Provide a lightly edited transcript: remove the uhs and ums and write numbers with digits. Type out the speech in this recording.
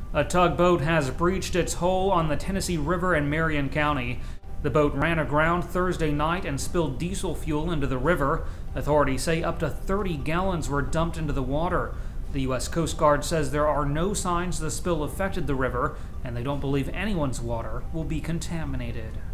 A tugboat has breached its hull on the Tennessee River in Marion County. The boat ran aground Thursday night and spilled diesel fuel into the river. Authorities say up to 30 gallons were dumped into the water. The U.S. Coast Guard says there are no signs the spill affected the river, and they don't believe anyone's water will be contaminated.